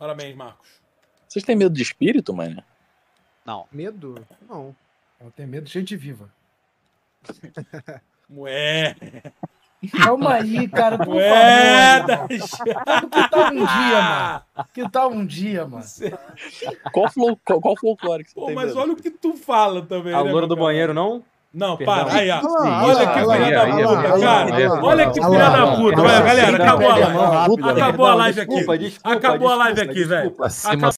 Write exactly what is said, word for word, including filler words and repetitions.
Parabéns, Marcos. Vocês têm medo de espírito, mano? Não. Medo? Não. Eu tenho medo de gente viva. Ué. Calma aí, cara, por Moedas. favor. Que tal um dia, mano? Que tal um dia, mano? Qual, flo... qual, qual folclore que você Pô, tem mas medo? olha o que tu fala também, A né, loura do meu cara? banheiro, não? Não, Perdão. para. Aí, ó. Olha lá, Olha olha que lá, filha olha da lá, puta, olha lá, cara. olha lá, Olha que olha filha lá, da olha puta. lá. Olha, galera, Sem acabou a perder a live. mão rápido, Acabou a live aqui. Desculpa, desculpa, Acabou a live desculpa, aqui, velho. desculpa. Acima